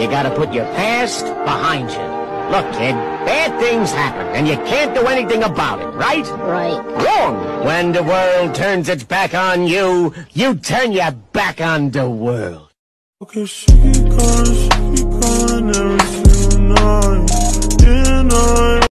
You gotta put your past behind you. Look, kid, bad things happen, and you can't do anything about it, right? Right. Wrong! When the world turns its back on you, you turn your back on the world. Okay, she calling every single night.